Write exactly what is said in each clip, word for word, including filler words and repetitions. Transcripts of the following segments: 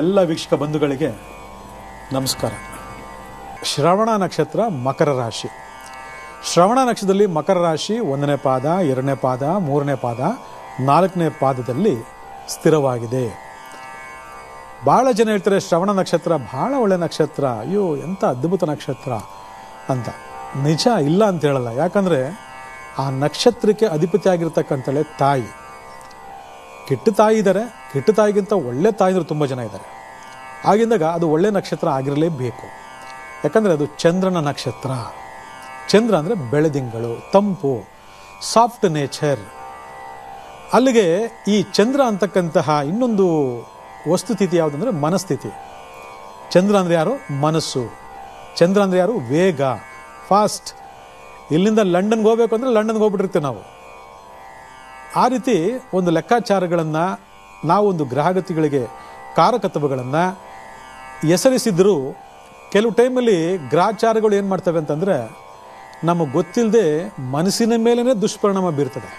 ಎಲ್ಲ ವೀಕ್ಷಕ ಬಂಧುಗಳಿಗೆ ನಮಸ್ಕಾರ. ಶ್ರವಣ ನಕ್ಷತ್ರ ಮಕರ ರಾಶಿ. ಶ್ರವಣ ನಕ್ಷತ್ರದಲ್ಲಿ ಮಕರ ರಾಶಿ ಒಂದನೇ ಪಾದ, ಎರಡನೇ ಪಾದ, ಮೂರನೇ ಪಾದ, ನಾಲ್ಕನೇ ಪಾದದಲ್ಲಿ ಸ್ಥಿರವಾಗಿದೆ. ಭಾಳ ಜನ ಹೇಳ್ತಾರೆ ಶ್ರವಣ ನಕ್ಷತ್ರ ಭಾಳ ಒಳ್ಳೆ ನಕ್ಷತ್ರ, ಅಯ್ಯೋ ಎಂಥ ಅದ್ಭುತ ನಕ್ಷತ್ರ ಅಂತ. ನಿಜ ಇಲ್ಲ ಅಂತ ಹೇಳಲ್ಲ. ಯಾಕಂದರೆ ಆ ನಕ್ಷತ್ರಕ್ಕೆ ಅಧಿಪತಿ ಆಗಿರ್ತಕ್ಕಂಥಳೆ ತಾಯಿ. ಕೆಟ್ಟ ತಾಯಿ ಇದ್ದಾರೆ, ಕೆಟ್ಟ ತಾಯಿಗಿಂತ ಒಳ್ಳೆ ತಾಯಿದ್ರು ತುಂಬ ಜನ ಇದ್ದಾರೆ. ಆಗಿಂದಾಗ ಅದು ಒಳ್ಳೆ ನಕ್ಷತ್ರ ಆಗಿರಲೇಬೇಕು. ಯಾಕಂದರೆ ಅದು ಚಂದ್ರನ ನಕ್ಷತ್ರ. ಚಂದ್ರ ಅಂದರೆ ಬೆಳದಿಂಗಳು, ತಂಪು, ಸಾಫ್ಟ್ ನೇಚರ್. ಅಲ್ಲಿಗೆ ಈ ಚಂದ್ರ ಅಂತಕ್ಕಂತಹ ಇನ್ನೊಂದು ವಸ್ತುಸ್ಥಿತಿ ಯಾವುದಂದರೆ ಮನಸ್ಥಿತಿ. ಚಂದ್ರ ಅಂದರೆ ಯಾರು? ಮನಸ್ಸು. ಚಂದ್ರ ಅಂದರೆ ಯಾರು? ವೇಗ, ಫಾಸ್ಟ್. ಇಲ್ಲಿಂದ ಲಂಡನ್ಗೆ ಹೋಗ್ಬೇಕು ಅಂದರೆ ಲಂಡನ್ಗೆ ಹೋಗ್ಬಿಟ್ಟಿರ್ತೀವಿ ನಾವು. ಆ ರೀತಿ ಒಂದು ಲೆಕ್ಕಾಚಾರಗಳನ್ನು ನಾವು ಒಂದು ಗ್ರಹಗತಿಗಳಿಗೆ ಕಾರಕತ್ವಗಳನ್ನು ಹೆಸರಿಸಿದ್ರೂ ಕೆಲವು ಟೈಮಲ್ಲಿ ಗ್ರಹಚಾರಗಳು ಏನು ಮಾಡ್ತವೆ ಅಂತಂದರೆ ನಮಗೆ ಗೊತ್ತಿಲ್ಲದೆ ಮನಸ್ಸಿನ ಮೇಲೇ ದುಷ್ಪರಿಣಾಮ ಬೀರ್ತದೆ.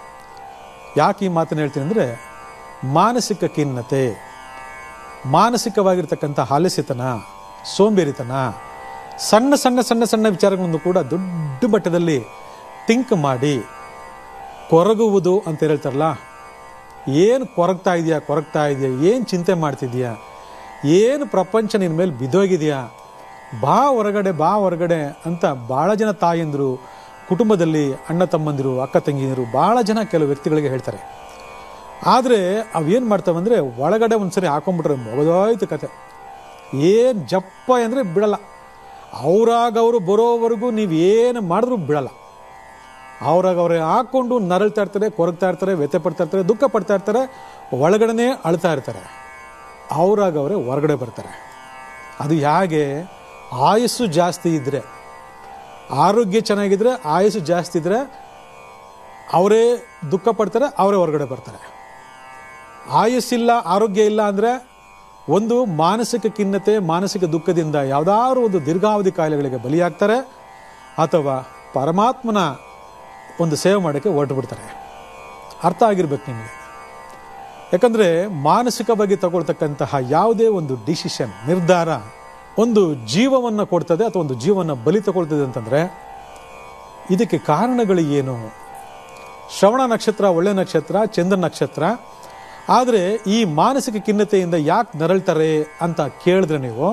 ಯಾಕೆ ಈ ಮಾತನ್ನು ಹೇಳ್ತೀನಿ ಅಂದರೆ ಮಾನಸಿಕ ಖಿನ್ನತೆ, ಮಾನಸಿಕವಾಗಿರ್ತಕ್ಕಂಥ ಆಲಸ್ಯತನ, ಸೋಂಬೇರಿತನ, ಸಣ್ಣ ಸಣ್ಣ ಸಣ್ಣ ಸಣ್ಣ ವಿಚಾರಗಳನ್ನು ಕೂಡ ದೊಡ್ಡ ಮಟ್ಟದಲ್ಲಿ ಥಿಂಕ್ ಮಾಡಿ ಕೊರಗುವುದು ಅಂತ ಹೇಳ್ತಾರಲ್ಲ, ಏನು ಕೊರಗ್ತಾ ಇದೆಯಾ ಕೊರಗ್ತಾ ಇದೆಯಾ ಏನು ಚಿಂತೆ ಮಾಡ್ತಿದ್ಯಾ, ಏನು ಪ್ರಪಂಚ ನಿನ್ನ ಮೇಲೆ ಬಿದ್ದೋಗಿದೆಯಾ, ಬಾ ಹೊರಗಡೆ ಬಾ ಹೊರಗಡೆ ಅಂತ ಭಾಳ ಜನ ತಾಯಂದಿರು, ಕುಟುಂಬದಲ್ಲಿ ಅಣ್ಣ ತಮ್ಮಂದಿರು, ಅಕ್ಕ ತಂಗಿಯರು ಭಾಳ ಜನ ಕೆಲವು ವ್ಯಕ್ತಿಗಳಿಗೆ ಹೇಳ್ತಾರೆ. ಆದರೆ ಅವೇನು ಮಾಡ್ತಾವೆ ಅಂದರೆ ಒಳಗಡೆ ಒಂದು ಸರಿ ಹಾಕೊಂಡ್ಬಿಟ್ರೆ ಮುಗಿದೋಯ್ತು ಕತೆ. ಏನು ಜಪ್ಪ ಅಂದರೆ ಬಿಡಲ್ಲ. ಅವರಾಗವರು ಬರೋವರೆಗೂ ನೀವು ಏನು ಮಾಡಿದ್ರೂ ಬಿಡಲ್ಲ. ಅವ್ರಾಗ ಅವ್ರೆ ಹಾಕ್ಕೊಂಡು ನರಳ್ತಾ ಇರ್ತಾರೆ, ಕೊರಗ್ತಾ ಇರ್ತಾರೆ, ವ್ಯಥೆ ಪಡ್ತಾ ಇರ್ತಾರೆ, ದುಃಖ ಪಡ್ತಾ ಇರ್ತಾರೆ, ಒಳಗಡೆ ಅಳ್ತಾ ಇರ್ತಾರೆ. ಅವರಾಗ ಅವರೇ ಹೊರಗಡೆ ಬರ್ತಾರೆ. ಅದು ಹೇಗೆ? ಆಯಸ್ಸು ಜಾಸ್ತಿ ಇದ್ದರೆ, ಆರೋಗ್ಯ ಚೆನ್ನಾಗಿದ್ದರೆ, ಆಯಸ್ಸು ಜಾಸ್ತಿ ಇದ್ದರೆ ಅವರೇ ದುಃಖ ಪಡ್ತಾರೆ, ಅವರೇ ಹೊರಗಡೆ ಬರ್ತಾರೆ. ಆಯಸ್ಸಿಲ್ಲ, ಆರೋಗ್ಯ ಇಲ್ಲ ಅಂದರೆ ಒಂದು ಮಾನಸಿಕ ಖಿನ್ನತೆ, ಮಾನಸಿಕ ದುಃಖದಿಂದ ಯಾವುದಾದ್ರೂ ಒಂದು ದೀರ್ಘಾವಧಿ ಕಾಯಿಲೆಗಳಿಗೆ ಬಲಿಯಾಗ್ತಾರೆ, ಅಥವಾ ಪರಮಾತ್ಮನ ಒಂದು ಸೇವೆ ಮಾಡೋಕ್ಕೆ ಹೊರಟು ಬಿಡ್ತಾರೆ. ಅರ್ಥ ಆಗಿರ್ಬೇಕು ನಿಮಗೆ. ಯಾಕಂದರೆ ಮಾನಸಿಕವಾಗಿ ತಗೊಳ್ತಕ್ಕಂತಹ ಯಾವುದೇ ಒಂದು ಡಿಸಿಷನ್, ನಿರ್ಧಾರ ಒಂದು ಜೀವವನ್ನು ಕೊಡ್ತದೆ ಅಥವಾ ಒಂದು ಜೀವವನ್ನು ಬಲಿ ತಗೊಳ್ತದೆ ಅಂತಂದರೆ ಇದಕ್ಕೆ ಕಾರಣಗಳು ಏನು? ಶ್ರವಣ ನಕ್ಷತ್ರ ಒಳ್ಳೆ ನಕ್ಷತ್ರ, ಚಂದ್ರ ನಕ್ಷತ್ರ. ಆದರೆ ಈ ಮಾನಸಿಕ ಖಿನ್ನತೆಯಿಂದ ಯಾಕೆ ನರಳ್ತಾರೆ ಅಂತ ಕೇಳಿದ್ರೆ ನೀವು,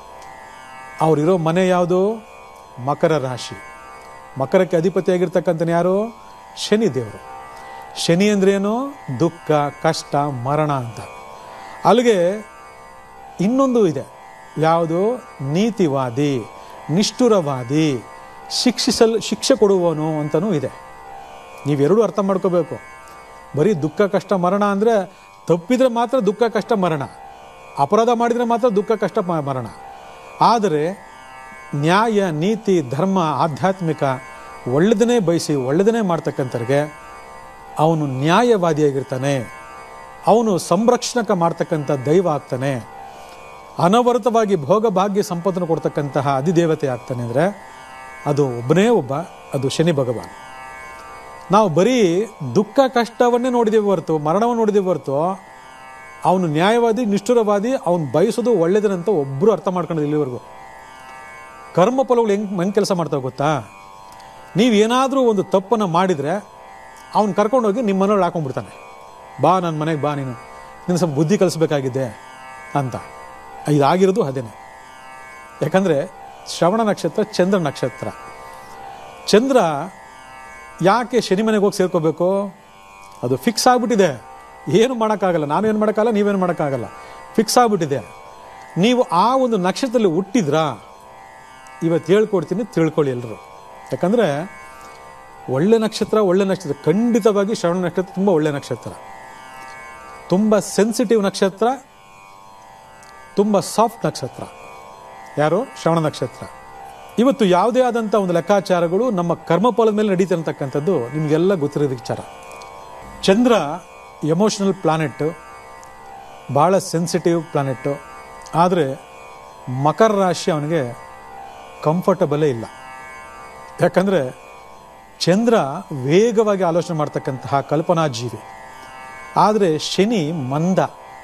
ಅವರಿರೋ ಮನೆ ಯಾವುದು? ಮಕರ ರಾಶಿ. ಮಕರಕ್ಕೆ ಅಧಿಪತಿಯಾಗಿರ್ತಕ್ಕಂಥ ಯಾರು? ಶನಿ ದೇವರು. ಶನಿ ಅಂದ್ರೇನು? ದುಃಖ, ಕಷ್ಟ, ಮರಣ ಅಂತ. ಅಲ್ಲಿಗೆ ಇನ್ನೊಂದು ಇದೆ, ಯಾವುದು? ನೀತಿವಾದಿ, ನಿಷ್ಠುರವಾದಿ, ಶಿಕ್ಷಿಸಲ್ ಶಿಕ್ಷೆ ಕೊಡುವವನು ಅಂತಲೂ ಇದೆ. ನೀವೆರಡೂ ಅರ್ಥ ಮಾಡ್ಕೋಬೇಕು. ಬರೀ ದುಃಖ, ಕಷ್ಟ, ಮರಣ ಅಂದರೆ ತಪ್ಪಿದ್ರೆ ಮಾತ್ರ ದುಃಖ, ಕಷ್ಟ, ಮರಣ. ಅಪರಾಧ ಮಾಡಿದರೆ ಮಾತ್ರ ದುಃಖ, ಕಷ್ಟ, ಮರಣ. ಆದರೆ ನ್ಯಾಯ, ನೀತಿ, ಧರ್ಮ, ಆಧ್ಯಾತ್ಮಿಕ ಒಳ್ಳೆದನ್ನೇ ಬಯಸಿ ಒಳ್ಳೆದನ್ನೇ ಮಾಡ್ತಕ್ಕಂಥವ್ರಿಗೆ ಅವನು ನ್ಯಾಯವಾದಿಯಾಗಿರ್ತಾನೆ. ಅವನು ಸಂರಕ್ಷಣಕ ಮಾಡ್ತಕ್ಕಂಥ ದೈವ ಆಗ್ತಾನೆ. ಅನವರತವಾಗಿ ಭೋಗ ಭಾಗ್ಯ ಸಂಪತ್ತನ್ನು ಕೊಡ್ತಕ್ಕಂತಹ ಅಧಿದೇವತೆ ಆಗ್ತಾನೆ ಅಂದರೆ ಅದು ಒಬ್ಬನೇ ಒಬ್ಬ, ಅದು ಶನಿ ಭಗವಾನ್. ನಾವು ಬರೀ ದುಃಖ ಕಷ್ಟವನ್ನೇ ನೋಡಿದ್ದೇವೆ ಹೊರತು, ಮರಣವನ್ನು ನೋಡಿದ್ದೇವೆ ಹೊರತು ಅವನು ನ್ಯಾಯವಾದಿ, ನಿಷ್ಠುರವಾದಿ, ಅವನು ಬಯಸೋದು ಒಳ್ಳೆದನಂತ ಒಬ್ಬರು ಅರ್ಥ ಮಾಡ್ಕೊಂಡಿದ್ದು ಇಲ್ಲಿವರೆಗೂ. ಕರ್ಮ ಫಲಗಳು ಹೆಂಗೆ ಹೆಂಗೆ ಕೆಲಸ ಮಾಡ್ತಾವೆ ಗೊತ್ತಾ? ನೀವೇನಾದರೂ ಒಂದು ತಪ್ಪನ್ನು ಮಾಡಿದರೆ ಅವ್ನು ಕರ್ಕೊಂಡೋಗಿ ನಿಮ್ಮ ಮನೆಯೊಳಗೆ ಹಾಕೊಂಡ್ಬಿಡ್ತಾನೆ. ಬಾ ನನ್ನ ಮನೆಗೆ ಬಾ, ನೀನು ನೀನು ಸ್ವಲ್ಪ ಬುದ್ಧಿ ಕಲಿಸ್ಬೇಕಾಗಿದೆ ಅಂತ. ಇದಾಗಿರೋದು ಅದೇನೆ. ಯಾಕಂದರೆ ಶ್ರವಣ ನಕ್ಷತ್ರ ಚಂದ್ರ ನಕ್ಷತ್ರ. ಚಂದ್ರ ಯಾಕೆ ಶನಿ ಮನೆಗೆ ಹೋಗಿ ಸೇರ್ಕೋಬೇಕು? ಅದು ಫಿಕ್ಸ್ ಆಗಿಬಿಟ್ಟಿದೆ. ಏನು ಮಾಡೋಕ್ಕಾಗಲ್ಲ, ನಾವೇನು ಮಾಡೋಕ್ಕಾಗಲ್ಲ, ನೀವೇನು ಮಾಡೋಕ್ಕಾಗಲ್ಲ, ಫಿಕ್ಸ್ ಆಗಿಬಿಟ್ಟಿದೆ. ನೀವು ಆ ಒಂದು ನಕ್ಷತ್ರದಲ್ಲಿ ಹುಟ್ಟಿದ್ರಾ? ಇವತ್ತು ಹೇಳ್ಕೊಡ್ತೀನಿ, ತಿಳ್ಕೊಳ್ಳಿ ಎಲ್ಲರೂ. ಯಾಕಂದರೆ ಒಳ್ಳೆ ನಕ್ಷತ್ರ, ಒಳ್ಳೆ ನಕ್ಷತ್ರ ಖಂಡಿತವಾಗಿ ಶ್ರವಣ ನಕ್ಷತ್ರ ತುಂಬ ಒಳ್ಳೆ ನಕ್ಷತ್ರ, ತುಂಬ ಸೆನ್ಸಿಟಿವ್ ನಕ್ಷತ್ರ, ತುಂಬ ಸಾಫ್ಟ್ ನಕ್ಷತ್ರ. ಯಾರು? ಶ್ರವಣ ನಕ್ಷತ್ರ. ಇವತ್ತು ಯಾವುದೇ ಆದಂಥ ಒಂದು ಲೆಕ್ಕಾಚಾರಗಳು ನಮ್ಮ ಕರ್ಮಫಲದ ಮೇಲೆ ನಡೀತಿರ್ತಕ್ಕಂಥದ್ದು ನಿಮಗೆಲ್ಲ ಗೊತ್ತಿರೋದು ವಿಚಾರ. ಚಂದ್ರ ಎಮೋಷನಲ್ ಪ್ಲಾನೆಟ್ಟು, ಭಾಳ ಸೆನ್ಸಿಟಿವ್ ಪ್ಲಾನೆಟ್ಟು. ಆದರೆ ಮಕರ ರಾಶಿ ಅವನಿಗೆ ಕಂಫರ್ಟಬಲೇ ಇಲ್ಲ. ಯಾಕಂದರೆ ಚಂದ್ರ ವೇಗವಾಗಿ ಆಲೋಚನೆ ಮಾಡ್ತಕ್ಕಂತಹ ಕಲ್ಪನಾ ಜೀವಿ. ಆದರೆ ಶನಿ ಮಂದ,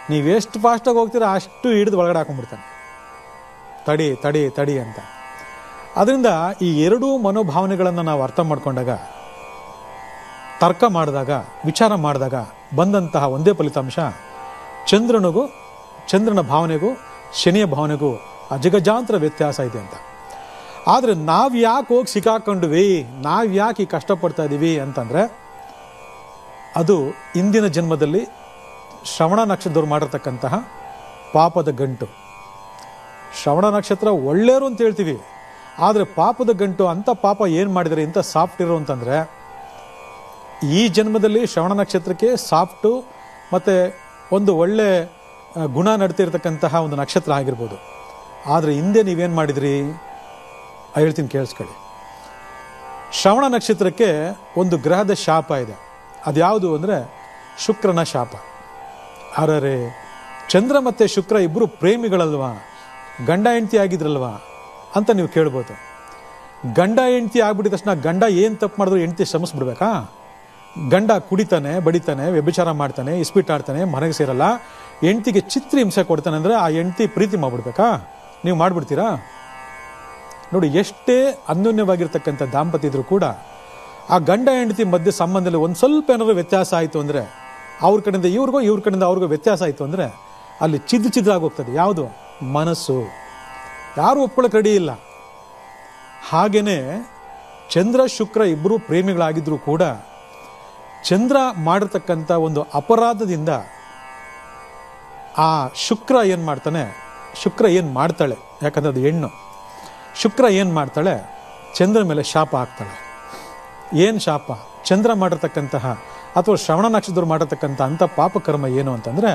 ನೀವು ಎಷ್ಟು ಫಾಸ್ಟಾಗಿ ಹೋಗ್ತೀರಾ ಅಷ್ಟು ಹಿಡಿದು ಒಳಗಡೆ ಹಾಕೊಂಡ್ಬಿಡ್ತಾನೆ, ತಡಿ ತಡಿ ತಡಿ ಅಂತ. ಅದರಿಂದ ಈ ಎರಡೂ ಮನೋಭಾವನೆಗಳನ್ನು ನಾವು ಅರ್ಥ ಮಾಡಿಕೊಂಡಾಗ, ತರ್ಕ ಮಾಡಿದಾಗ, ವಿಚಾರ ಮಾಡಿದಾಗ ಬಂದಂತಹ ಒಂದೇ ಫಲಿತಾಂಶ, ಚಂದ್ರನಿಗೂ ಚಂದ್ರನ ಭಾವನೆಗೂ ಶನಿಯ ಭಾವನೆಗೂ ಅಜಗಜಾಂತರ ವ್ಯತ್ಯಾಸ ಇದೆ ಅಂತ. ಆದರೆ ನಾವು ಯಾಕೆ ಹೋಗಿ ಸಿಕ್ಕಾಕೊಂಡ್ವಿ, ನಾವು ಯಾಕೆ ಈ ಕಷ್ಟಪಡ್ತಾ ಇದ್ದೀವಿ ಅಂತಂದರೆ, ಅದು ಇಂದಿನ ಜನ್ಮದಲ್ಲಿ ಶ್ರವಣ ನಕ್ಷತ್ರದವ್ರು ಮಾಡಿರ್ತಕ್ಕಂತಹ ಪಾಪದ ಗಂಟು. ಶ್ರವಣ ನಕ್ಷತ್ರ ಒಳ್ಳೆಯರು ಅಂತ ಹೇಳ್ತೀವಿ, ಆದರೆ ಪಾಪದ ಗಂಟು. ಅಂಥ ಪಾಪ ಏನು ಮಾಡಿದರೆ ಇಂಥ ಸಾಫ್ಟ್ ಇರೋ ಅಂತಂದರೆ, ಈ ಜನ್ಮದಲ್ಲಿ ಶ್ರವಣ ನಕ್ಷತ್ರಕ್ಕೆ ಸಾಫ್ಟು ಮತ್ತು ಒಂದು ಒಳ್ಳೆ ಗುಣ ನಡ್ತಿರ್ತಕ್ಕಂತಹ ಒಂದು ನಕ್ಷತ್ರ ಆಗಿರ್ಬೋದು. ಆದರೆ ಹಿಂದೆ ನೀವೇನು ಮಾಡಿದ್ರಿ ಹೇಳ್ತೀನಿ, ಕೇಳಿಸ್ಕೊಳ್ಳಿ. ಶ್ರವಣ ನಕ್ಷತ್ರಕ್ಕೆ ಒಂದು ಗ್ರಹದ ಶಾಪ ಇದೆ. ಅದ್ಯಾವುದು ಅಂದರೆ ಶುಕ್ರನ ಶಾಪ. ಅರರೆ, ಚಂದ್ರ ಮತ್ತು ಶುಕ್ರ ಇಬ್ಬರು ಪ್ರೇಮಿಗಳಲ್ವಾ, ಗಂಡ ಹೆಂಡತಿ ಆಗಿದ್ರಲ್ವಾ ಅಂತ ನೀವು ಕೇಳ್ಬೋದು. ಗಂಡ ಹೆಂಡತಿ ಆಗ್ಬಿಟ್ಟಿದ ತಕ್ಷಣ ಗಂಡ ಏನು ತಪ್ಪು ಮಾಡಿದ್ರು ಹೆಂಡತಿ ಶ್ರಮಿಸ್ಬಿಡ್ಬೇಕಾ? ಗಂಡ ಕುಡಿತಾನೆ, ಬಡಿತಾನೆ, ವ್ಯಭಿಚಾರ ಮಾಡ್ತಾನೆ, ಇಸ್ಪಿಟ್ ಆಡ್ತಾನೆ, ಮನೆಗೆ ಸೇರಲ್ಲ, ಹೆಂಡತಿಗೆ ಚಿತ್ರ ಹಿಂಸೆ ಕೊಡ್ತಾನೆ ಅಂದರೆ ಆ ಹೆಂಡತಿ ಪ್ರೀತಿ ಮಾಡ್ಬಿಡ್ಬೇಕಾ? ನೀವು ಮಾಡ್ಬಿಡ್ತೀರಾ? ನೋಡಿ, ಎಷ್ಟೇ ಅನ್ಯೋನ್ಯವಾಗಿರ್ತಕ್ಕಂಥ ದಾಂಪತ್ಯ ಇದ್ರೂ ಕೂಡ ಆ ಗಂಡ ಹೆಂಡತಿ ಮಧ್ಯೆ ಸಂಬಂಧದಲ್ಲಿ ಒಂದು ಸ್ವಲ್ಪ ಏನಾದ್ರು ವ್ಯತ್ಯಾಸ ಆಯಿತು ಅಂದರೆ, ಅವ್ರ ಕಡೆಯಿಂದ ಇವ್ರಿಗೋ ಇವ್ರ ಕಡೆಯಿಂದ ಅವ್ರಿಗೋ ವ್ಯತ್ಯಾಸ ಆಯಿತು ಅಂದರೆ ಅಲ್ಲಿ ಚಿದ್ದು ಚಿದ್ರಾಗಿ ಹೋಗ್ತದೆ. ಯಾವುದು? ಮನಸ್ಸು. ಯಾರು ಒಪ್ಕೊಳ್ಳೋಕೆ ರೆಡಿ ಇಲ್ಲ. ಹಾಗೇನೆ ಚಂದ್ರ ಶುಕ್ರ ಇಬ್ಬರು ಪ್ರೇಮಿಗಳಾಗಿದ್ರೂ ಕೂಡ ಚಂದ್ರ ಮಾಡಿರ್ತಕ್ಕಂಥ ಒಂದು ಅಪರಾಧದಿಂದ ಆ ಶುಕ್ರ ಏನು ಮಾಡ್ತಾನೆ, ಶುಕ್ರ ಏನು ಮಾಡ್ತಾಳೆ, ಯಾಕಂದ್ರೆ ಅದು ಹೆಣ್ಣು, ಶುಕ್ರ ಏನು ಮಾಡ್ತಾಳೆ, ಚಂದ್ರ ಮೇಲೆ ಶಾಪ ಹಾಕ್ತಾಳೆ. ಏನು ಶಾಪ? ಚಂದ್ರ ಮಾಡಿರ್ತಕ್ಕಂತಹ ಅಥವಾ ಶ್ರವಣ ನಕ್ಷತ್ರದವ್ರು ಮಾಡಿರ್ತಕ್ಕಂಥ ಅಂಥ ಪಾಪಕರ್ಮ ಏನು ಅಂತಂದರೆ,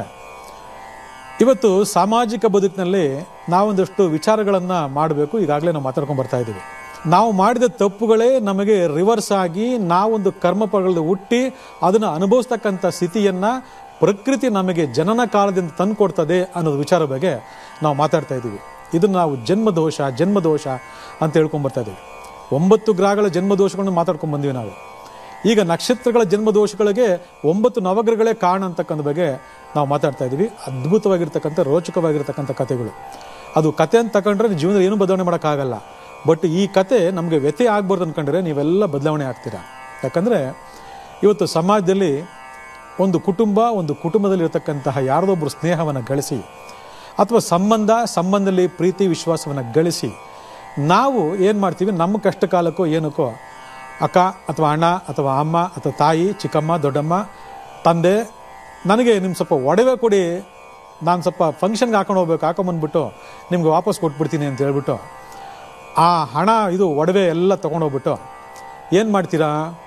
ಇವತ್ತು ಸಾಮಾಜಿಕ ಬದುಕಿನಲ್ಲಿ ನಾವೊಂದಷ್ಟು ವಿಚಾರಗಳನ್ನು ಮಾಡಬೇಕು. ಈಗಾಗಲೇ ನಾವು ಮಾತಾಡ್ಕೊಂಡು ಬರ್ತಾ ಇದ್ದೀವಿ. ನಾವು ಮಾಡಿದ ತಪ್ಪುಗಳೇ ನಮಗೆ ರಿವರ್ಸ್ ಆಗಿ ನಾವೊಂದು ಕರ್ಮಫಲಗಳಲ್ಲಿ ಹುಟ್ಟಿ ಅದನ್ನು ಅನುಭವಿಸ್ತಕ್ಕಂಥ ಸ್ಥಿತಿಯನ್ನು ಪ್ರಕೃತಿ ನಮಗೆ ಜನನ ಕಾಲದಿಂದ ತಂದು ಕೊಡ್ತದೆ ಅನ್ನೋದು ವಿಚಾರ ಬಗ್ಗೆ ನಾವು ಮಾತಾಡ್ತಾ ಇದ್ದೀವಿ. ಇದನ್ನು ನಾವು ಜನ್ಮದೋಷ ಜನ್ಮದೋಷ ಅಂತ ಹೇಳ್ಕೊಂಡು ಬರ್ತಾ ಇದ್ದೀವಿ. ಒಂಬತ್ತು ಗ್ರಹಗಳ ಜನ್ಮದೋಷಗಳನ್ನು ಮಾತಾಡ್ಕೊಂಡು ಬಂದ್ವಿ ನಾವು. ಈಗ ನಕ್ಷತ್ರಗಳ ಜನ್ಮದೋಷಗಳಿಗೆ ಒಂಬತ್ತು ನವಗ್ರಹಗಳೇ ಕಾರಣ ಅಂತಕ್ಕಂಥ ಬಗ್ಗೆ ನಾವು ಮಾತಾಡ್ತಾ ಇದ್ದೀವಿ. ಅದ್ಭುತವಾಗಿರ್ತಕ್ಕಂಥ ರೋಚಕವಾಗಿರ್ತಕ್ಕಂಥ ಕಥೆಗಳು. ಅದು ಕತೆ ಅಂತ ತಗೊಂಡ್ರೆ ಜೀವನದಲ್ಲಿ ಏನೂ ಬದಲಾವಣೆ ಮಾಡೋಕ್ಕಾಗಲ್ಲ. ಬಟ್ ಈ ಕತೆ ನಮಗೆ ವ್ಯತ್ಯಯ ಆಗ್ಬಾರ್ದು ಅಂದ್ಕೊಂಡ್ರೆ ನೀವೆಲ್ಲ ಬದಲಾವಣೆ ಆಗ್ತೀರಾ. ಯಾಕಂದರೆ ಇವತ್ತು ಸಮಾಜದಲ್ಲಿ ಒಂದು ಕುಟುಂಬ ಒಂದು ಕುಟುಂಬದಲ್ಲಿ ಇರತಕ್ಕಂತಹ ಯಾರದೊಬ್ಬರು ಸ್ನೇಹವನ್ನು ಗಳಿಸಿ ಅಥವಾ ಸಂಬಂಧ ಸಂಬಂಧದಲ್ಲಿ ಪ್ರೀತಿ ವಿಶ್ವಾಸವನ್ನು ಗಳಿಸಿ ನಾವು ಏನು ಮಾಡ್ತೀವಿ, ನಮ್ಮ ಕಷ್ಟ ಕಾಲಕ್ಕೋ ಏನಕ್ಕೋ ಅಕ್ಕ ಅಥವಾ ಅಣ್ಣ ಅಥವಾ ಅಮ್ಮ ಅಥವಾ ತಾಯಿ, ಚಿಕ್ಕಮ್ಮ, ದೊಡ್ಡಮ್ಮ, ತಂದೆ, ನನಗೆ ನಿಮ್ಮ ಸ್ವಲ್ಪ ಒಡವೆ ಕೊಡಿ, ನಾನು ಸ್ವಲ್ಪ ಫಂಕ್ಷನ್ಗೆ ಹಾಕೊಂಡು ಹೋಗ್ಬೇಕು, ಹಾಕೊಂಬಂದ್ಬಿಟ್ಟು ನಿಮ್ಗೆ ವಾಪಸ್ ಕೊಟ್ಬಿಡ್ತೀನಿ ಅಂತ ಹೇಳ್ಬಿಟ್ಟು ಆ ಹಣ ಇದು ಒಡವೆ ಎಲ್ಲ ತೊಗೊಂಡೋಗ್ಬಿಟ್ಟು ಏನು ಮಾಡ್ತೀರಾ?